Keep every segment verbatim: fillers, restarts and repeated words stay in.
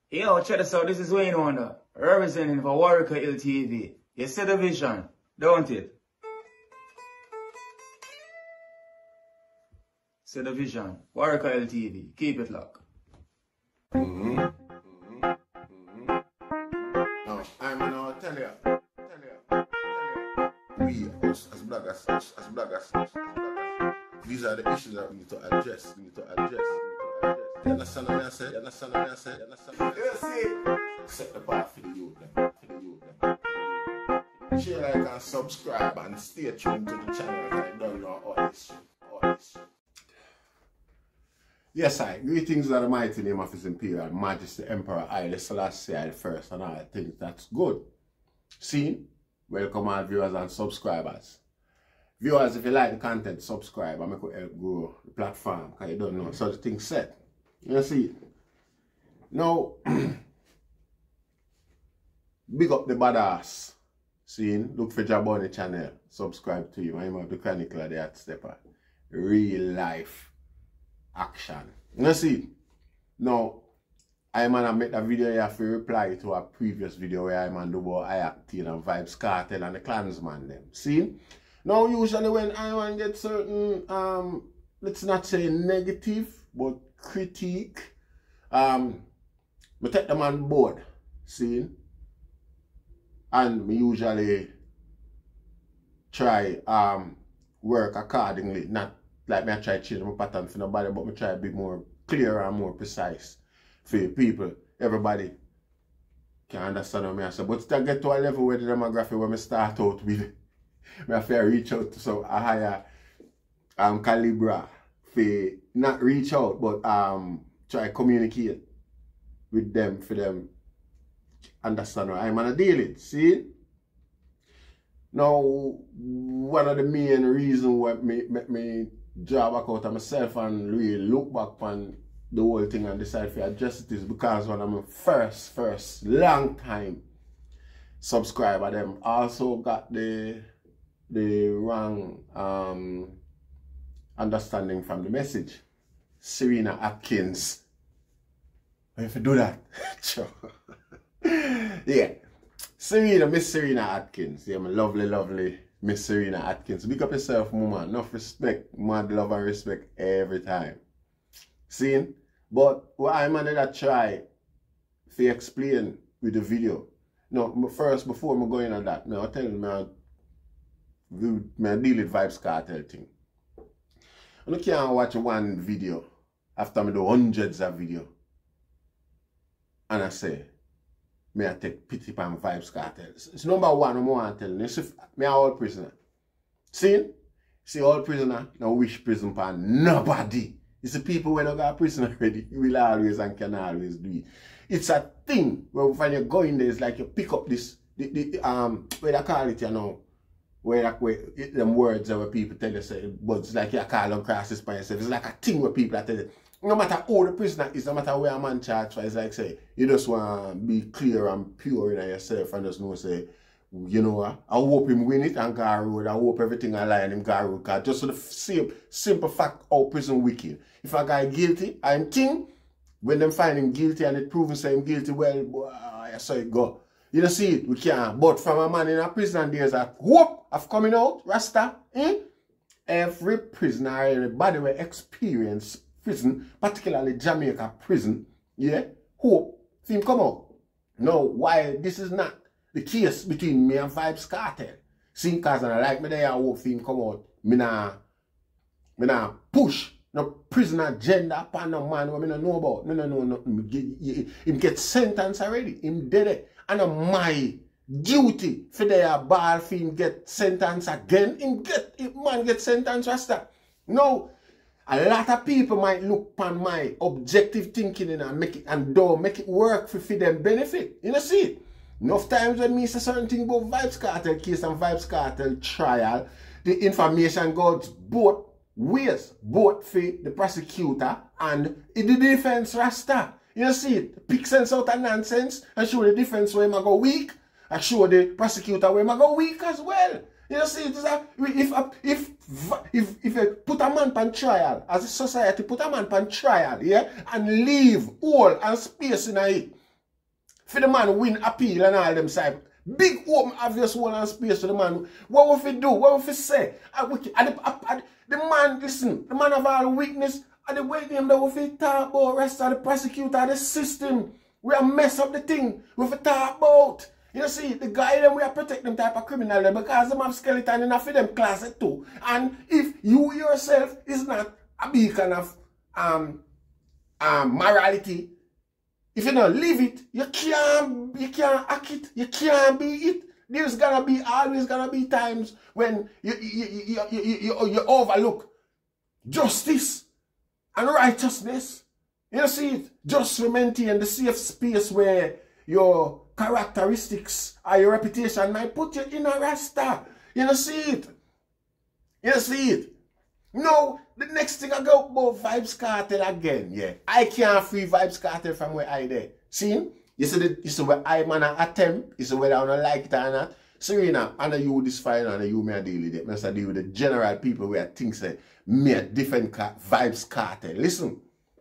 Yo, check this out. This is Wayne Wonder, representing for Warwick L T V. You see the vision, don't it? See the vision. Warwick L T V. Keep it locked. Mm-hmm. Mm-hmm. Mm-hmm. Now, I'm gonna tell you, tell you, tell you. We, us, as bloggers, us, as bloggers, us, as bloggers, these are the issues that we need to address. We need to address. We need to address. You understand what I say? You understand what I say? You understand what I say? You see? Set the path for the youth, them. For the youth, them. Share, like, and subscribe, and stay tuned to the channel. I don't know all this shit. All this shit. Yes, I. Greetings of the mighty name of His Imperial Majesty Emperor Haile Selassie the First, and I think that's good. See? Welcome all viewers and subscribers. Viewers, if you like the content, subscribe and make it help grow the platform, because you don't know. So the thing's set. You see? Now, big up the badass. See? Look for Jaboni channel. Subscribe to him. I'm the Chronicler, the Hot Stepper. Real life action. You see? Now, I'm gonna make a video here for reply to a previous video where I'm on the about I-Octane and Vybz Kartel and the Klansman them. See? Now usually when I want to get certain um let's not say negative but critique, um I take them on board. See? And me usually try um work accordingly, not like me I try to change my pattern for nobody, but me try to be more clear and more precise for people. Everybody can understand what I say. But to get to a level where the demographic where I start out with, I have to reach out to some a higher um caliber for not reach out but um try to communicate with them for them understand what I'm gonna deal with. See? Now one of the main reasons why me make me draw back out of myself and really look back on the whole thing and decide to adjust it is because one of my first, first long time subscriber them also got the the wrong um understanding from the message. Serena Atkins. If you do that, yeah. Serena, Miss Serena Atkins. Yeah, my lovely, lovely Miss Serena Atkins. Big up yourself, mama. Enough respect, mad love and respect every time. See? But what I'm gonna try to explain with the video. No, first, before I go in on that, I'll tell you, I deal with Vybz Kartel thing. I can't watch one video after I do hundreds of videos. And I say, may I take pity upon Vybz Kartel. It's number one, I'm want to tell you. It's me all prisoner. See? See all prisoner, now wish prison upon nobody. It's the people when you got prison already, you will always and can always do it. It's a thing where when you go in there, it's like you pick up this, the, the, um, where they call it, you know, where like where it, them words where people tell you, say, but it's like you call on crosses by yourself. It's like a thing where people are telling you, no matter who the prisoner is, no matter where a man charged for, it's like say, you just want to be clear and pure in yourself and just know, say, you know what, I hope him win it and go road. I hope everything align him go road. Cause just for the same simple fact how prison wicked. If a guy guilty, I'm think when them find him guilty and it proven say him guilty, well, boy, I saw it go. You don't see it, we can't. But from a man in a prison and there's a hope of coming out, Rasta, eh? Every prisoner, everybody will experience prison, particularly Jamaica prison, yeah, hope for him come out. Now, why this is not the case between me and Vybz Kartel. See, because I like me there, I hope for him come out. Me nah, me nah push no prison agenda upon no man who me no know about. No, no, no, no. Him get sentenced already. Him dead it. And uh, my duty for their ball for him get sentenced again. Him get, him man get sentenced Rasta. No. A lot of people might look upon my objective thinking and make it and don't make it work for, for them benefit. You know see it? Enough times when me say certain thing about Vybz Kartel case and Vybz Kartel trial, the information goes both ways, both for the prosecutor and the defense Rasta. You know see it? Pick sense out of nonsense and show the defense where I go weak. I show the prosecutor where I go weak as well. You know, see, it is a, if, if, if, if you put a man on trial, as a society, put a man on trial, yeah, and leave all and space in it, for the man win appeal and all them side. Big open obvious one and space for the man. What will he do? What will he say? And the, and the man, listen, the man of all weakness, and the way them that will he talk about rest of the prosecutor, the system. We are mess up the thing. We have talk about. You see, the guy them we are protect them type of criminal them because them have skeleton enough for them class too. And if you yourself is not a beacon of um um morality, if you don't live it, you can't you can't act it, you can't be it. There's gonna be always gonna be times when you you you you, you, you, you overlook justice and righteousness. You see it, just to maintain the safe space where your characteristics or your reputation might put you in a rasta. You see it. You see it. No, the next thing I go about Vybz Kartel again, yeah. I can't free Vybz Kartel from where I there. See? You see the you see where I man attempt, you see whether I don't like it or not. Serena, I know you this fine and you may deal with it. I deal with the general people where things say me a different Vybz Kartel. Listen.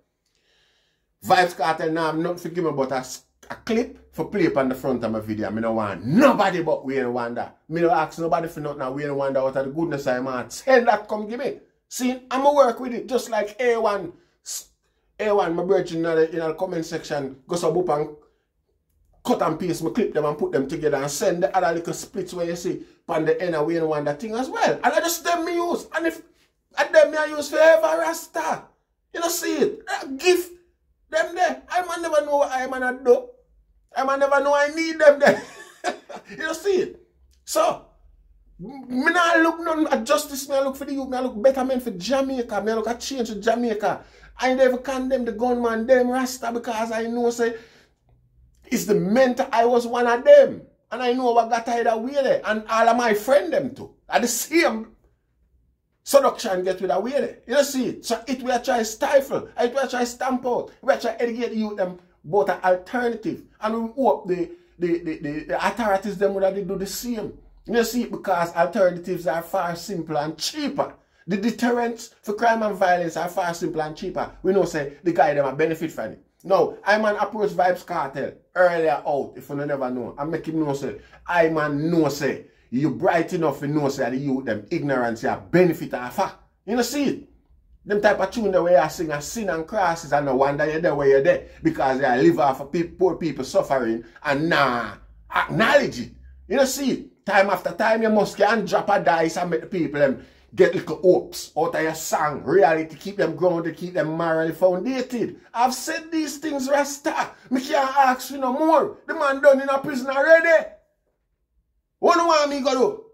Vybz Kartel now I'm not forgiving about a, a clip for play up on the front of my video. I don't want nobody but Wayne Wonder. I don't ask nobody for nothing. Wayne Wonder out of the goodness of my heart. Send that come give me. See, I'm going to work with it just like A one. A one, my virgin in the, in the comment section, go so boop and cut and paste, me clip them and put them together and send the other little splits where you see on the end of Wayne Wonder thing as well. And I just them me use. And if I them me I use forever Rasta. You know see it. A gift. Them there. I man never know what I man do. I man never know I need them there. You see it. So, me not look none at justice, me I look for the youth, me I look betterment for Jamaica, me I look at change for Jamaica. I never condemn the gunman, them Rasta, because I know say it's the mentor, I was one of them. And I know what got either way there. And all of my friend them too. At the same seduction get with a way there. You see it? So it will try to stifle, it will try to stamp out, it will try to educate the youth them about an alternative. And we hope the, the, the, the, the authorities them would do the same. You see it because alternatives are far simpler and cheaper. The deterrents for crime and violence are far simpler and cheaper. We know say the guy them a benefit from it. Now, I man approach Vybz Kartel earlier out, if you never know. I make him know say, I man know say, you bright enough to know say the youth them ignorance are benefit of her. You know see it? Them type of tune the way I sing a sin and crosses and no wonder you're there where you're there. Because they live off of people, poor people suffering and nah acknowledge it. You know see it? Time after time, you must get and drop a dice and make the people them get little hopes out of your song. Reality, keep them grounded, keep them morally founded. I've said these things, Rasta. Me can't ask you no more. The man done in a prison already. What do you want me to do?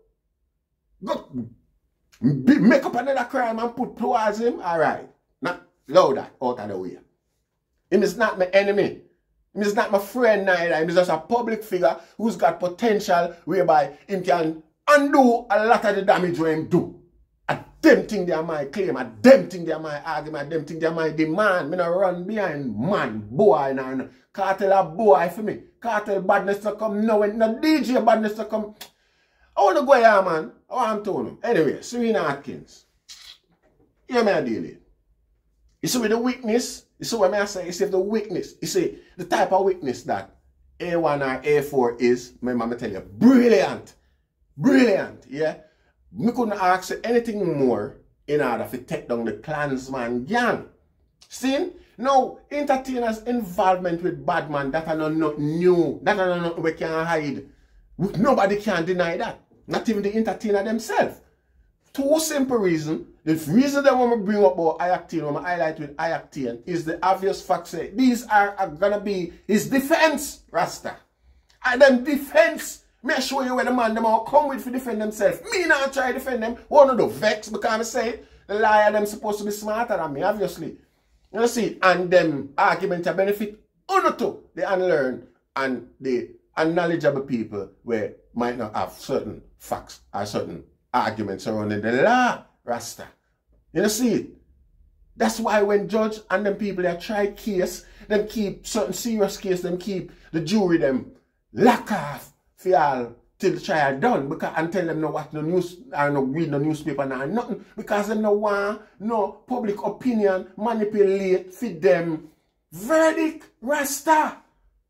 Go make up another crime and put towards him? Alright. Now, load that out of the way. Him is not my enemy. He's not my friend neither. He's just a public figure who's got potential whereby he can undo a lot of the damage when he do. A them thing they are my claim, a them thing they are my argument, a them thing they are my demand. Me not run behind man, boy, and Kartel a boy for me. Kartel badness to come now and no D J badness to come. I want to go here, man. I want to know. Anyway, Serena Atkins. Here me a deal it. You see with the weakness, you see what I say, you see the weakness, you see the type of weakness that A one or A four is, remember I tell you, brilliant, brilliant, yeah? Me couldn't ask anything more in order to take down the Klansman gang. See? Now, entertainers' involvement with bad man, that are not new, that are not we can hide. Nobody can deny that, not even the entertainer themselves. Two simple reasons. The reason that I want to bring up about Iactine, I want to highlight with Iactine, is the obvious fact that these are, are going to be his defense, Rasta. And them defense, me show you where the man them all come with to defend themselves. Me not try to defend them. One of the vex because I say the liar them supposed to be smarter than me, obviously. You see, and them arguments are benefit only to the unlearned and the unknowledgeable people where might not have certain facts or certain arguments surrounding the law, Rasta. You know, see it? That's why when judge and them people that try case, them keep certain serious case, them keep the jury them lock off for all till the trial done because and tell them no watch no news or no read no newspaper or nothing because them no want no public opinion manipulate for them verdict, Rasta.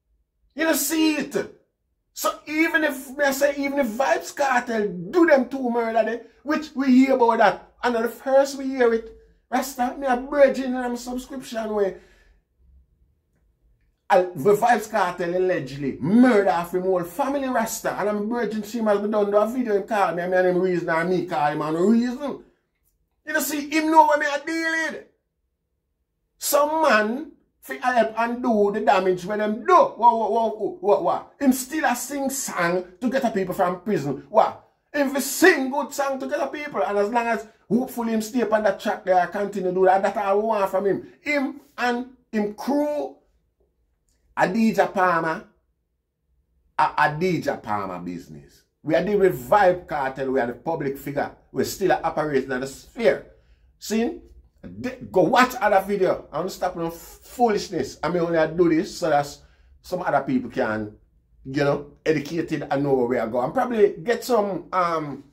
You don't see it. So even if, I say, even if Vybz Kartel do them two murder there, which we hear about that, and the first we hear it, Rasta, me a virgin and I'm subscription way. The Vybz Kartel allegedly murder of him whole family, Rasta, and I'm virgin see him as we done do a video him call me, and me and him reason and me call him and no reason. You don't see him know what me a deal with. Some man fi help and do the damage when them do. What, what, what, what, what? Him still a sing song to get a people from prison. What? Him fi sing good song to get a people, and as long as hopefully him stay on that track there and continue to do that, that's all we want from him. Him and him crew, Adidja Palmer, a Adidja Palmer business. We are dealing with Vybz Kartel, we are the public figure. We're still operating in the sphere. See? Go watch other video. I'm not stopping on foolishness. I mean, only I do this so that some other people can, you know, educated and know where I go. And probably get some um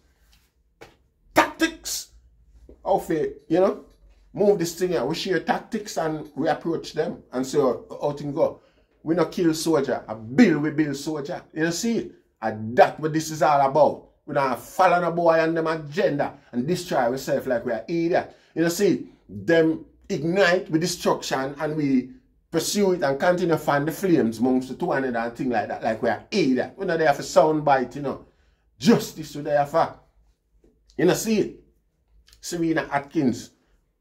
tactics of it, you know. Move this thing out. We share tactics and we approach them and see how, how things go. We not kill soldier. A bill we build soldier. You know, see it? And that's what this is all about. We don't follow the boy and them agenda and destroy ourselves like we are idiot. You know, see, them ignite with destruction and we pursue it and continue to fan the flames amongst the two hundred and things like that, like we are idiot. We're not there for sound bite, you know. Justice we're there for. You know, see it? Serena Atkins,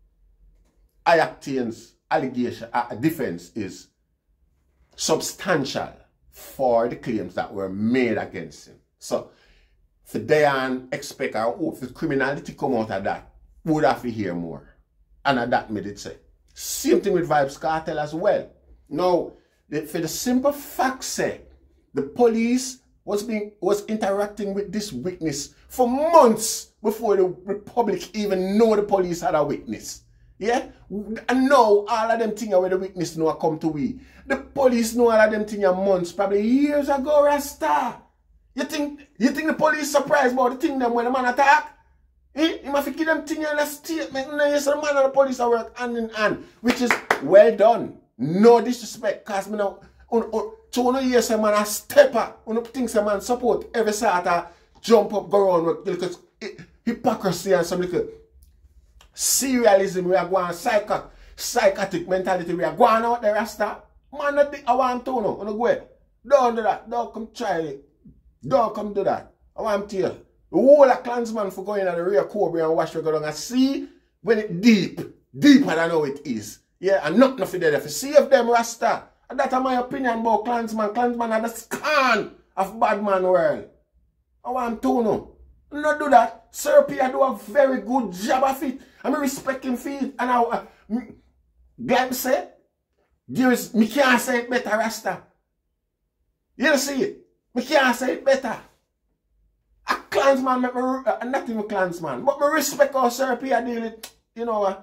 Ayaktian's allegation, uh, defense is substantial for the claims that were made against him. So, for Diane expect or hope for criminality come out of that, would have to hear more. And at that made it say. Same thing with Vybz Kartel as well. Now, the, for the simple fact say, the police was being was interacting with this witness for months before the Republic even know the police had a witness. Yeah? And now all of them things where the witness know come to we. The police know all of them things months, probably years ago, Rasta. You think you think the police surprised about the thing them when the man attack? Eh? You must give them thing in a statement. No, yes, the man and the police are work hand in hand. Which is well done. No disrespect. Cause me now un, un, so no hear some man a stepper. You think some man support every sort of jump up, go around with little hypocrisy and some little serialism. We are going psycho, psychotic mentality. We are going out there, Rasta. Man, I want to know. You go. Don't do that. Don't come try it. Don't come do that. I want to tell you. The whole of Klansman for going on the rear Cobra and watch we go down and see when it deep, deeper than how it is. Yeah, and not nothing there. If you see if them Rasta. And that's my opinion about Klansman. Klansman are the scan of bad man world. I want to know. Not do that. Sir Pierre do a very good job of it. I mean respect him for it. And I uh, Glam said, there is me can't say it better, Rasta. You don't see it? Me can't say it better. A Klansman, make me, uh, not even Klansman, but me respect how Sir Pierre deal it. You know what? Uh,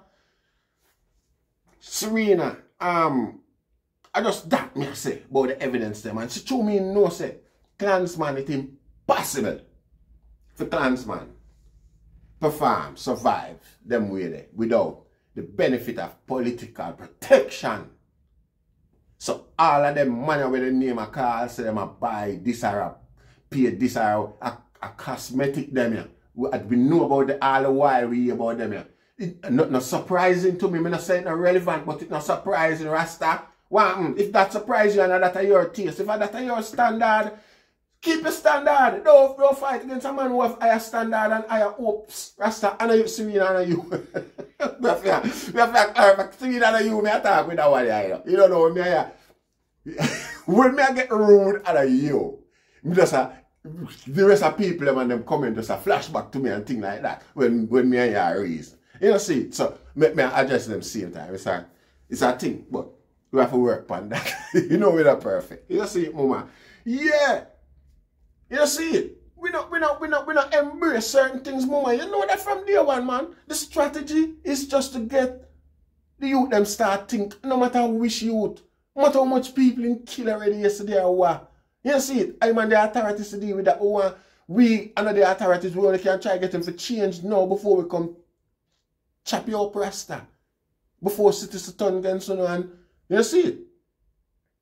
Serena, um, I just that me say about the evidence them. And she told me no say, Klansman, it's impossible for Klansman perform, survive them way there without the benefit of political protection. So all of them money with the name I call, say them a buy this or a pay this or a, a cosmetic them here. We, we know about the all the while we hear about them here. It not, not surprising to me, I'm not saying not relevant, but it's not surprising, Rasta. Well, if that surprise you and that are your taste, if that are your standard, keep your standard. Don't, don't fight against a man who have higher standard and higher hopes. Rasta, I know you, Serena, I know you. We have to clarify, Serena, I know you, me talk with that one here. You don't know me here. When me I get rude, I know you. Me just a, the rest of people them and them comment just a flashback to me and things like that. When when me and you reason. You know, see, so me, me address them same time. It's a, it's a thing, but we have to work on that. You know, we're not perfect. You know, see it, mama. Yeah. You know, see it. We not, we not, we not, we not embrace certain things, mama. You know that from day one, man. The strategy is just to get the youth them start think. No matter which youth, no matter how much people in kill already yesterday or what. You know, see it. I'm on the authorities to deal with that. Oh, we under the authorities, we only can try to get them for change now before we come chop you up, Rasta. Before citizens turn against you and you see it.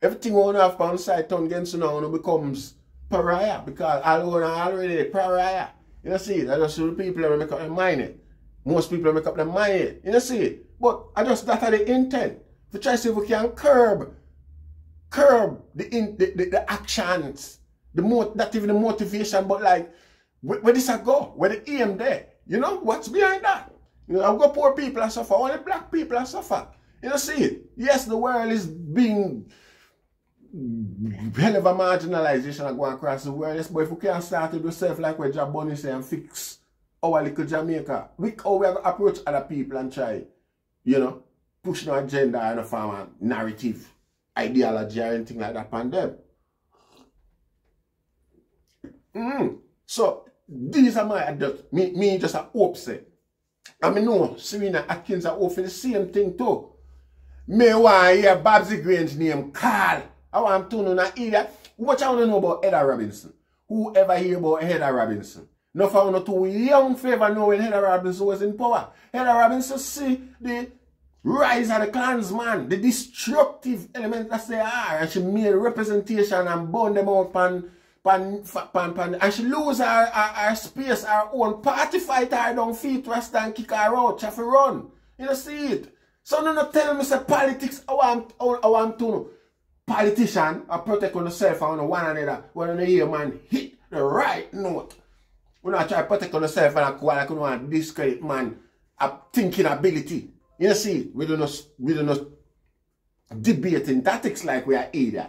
everything we have on side turn against you now becomes pariah because all we already pariah. You know see it? I just see the people that make up their mind it. Most people make up their mind it. You know see it? But I just that are the intent. To try to see if we can curb curb the in, the, the, the actions, the mo not even the motivation, but like where, where this I go, where the aim there. You know, what's behind that? You know, I've got poor people that suffer, only black people that suffer. You know, see it? Yes, the world is being hell of a marginalization going across the world. Yes, but if we can't start with ourselves like where Jah Bunny say and fix our little Jamaica, we how we have to approach other people and try, you know, push no agenda and a form of narrative, ideology or anything like that upon them. Mm. So these are my adults. Me, me just a hope say. I mean no, Serena Atkins are for the same thing too. Me want to hear Babsy Grange name call. I want to know not idiot. What I want to know about Edda Robinson? Whoever hear about Edda Robinson? No for no too young favor know when Edda Robinson was in power. Edda Robinson see the rise of the Klansman, the destructive element that they are, and she made representation and bound them out pan, pan, pan, pan, and she lose her, her, her space, her own party fight her down feet, rasta and kick her out, she have to run. You know see it? So no no tell me say politics, I want, I want to know. Politician are protect on yourself and one another when you hear man hit the right note. We not try to protect on yourself and I like you want discredit man a thinking ability. You see, we do not we do not debate in tactics like we are idiot.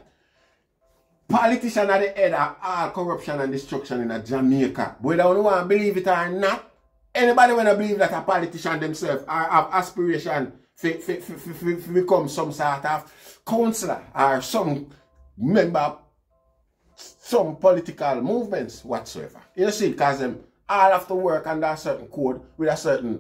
Politicians are the head of all corruption and destruction in Jamaica. Whether you want to believe it or not, anybody want to believe that a politician themselves are have aspiration to become some sort of councillor or some member of some political movements whatsoever. You see, because them all have to work under a certain code with a certain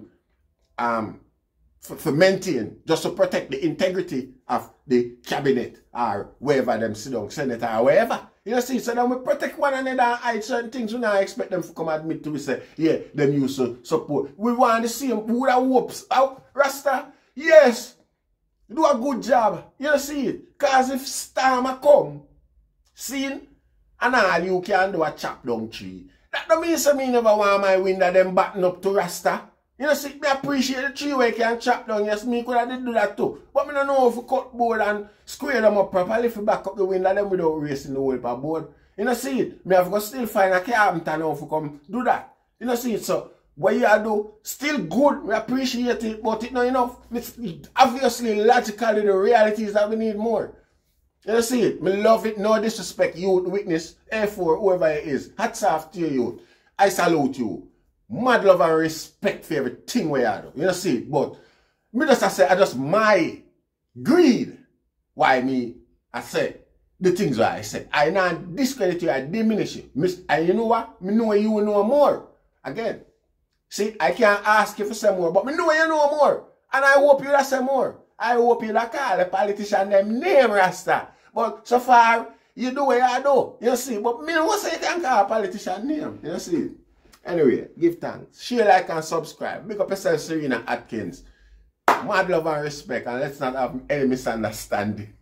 um for, for maintain, just to protect the integrity of the cabinet or wherever them sit down, senator or wherever. You see, so then we protect one another and hide certain things. We not expect them to come admit to we say, yeah, them used to support. We want the same, we would have hopes. Oh, Rasta, yes, do a good job. You see it? Because if storm come, seen, and all you can do a chop down tree. That don't mean so me never want my window them batten up to Rasta. You know, see, me appreciate the tree where you can chop down. Yes, me could have do that too. But me don't know if we cut board and square them up properly if we back up the window them without racing the whole per board. You know, see it? Me have to still find a carpenter now if we come do that. You know, see it? So, what you do, still good, we appreciate it, but it's not enough. It's obviously, logically, the reality is that we need more. You know, see it? Me love it, no disrespect, you, the witness, A four, whoever it is. Hats off to you. I salute you. Mad love and respect for everything we are do. You know, see it? But me just I say, I just my greed. Why me, I say the things that I said. I not discredit you, I diminish you. And you know what? Me know you know more. Again. See, I can't ask you for some more, but me know you know more. And I hope you that say more. I hope you that call the politician them name Rasta. But so far, you do what you do. You see, but me don't say you can call a politician name. You see. Anyway, give thanks. Share, like, and subscribe. Big up yourself, Serena Atkins. Mad love and respect, and let's not have any misunderstanding.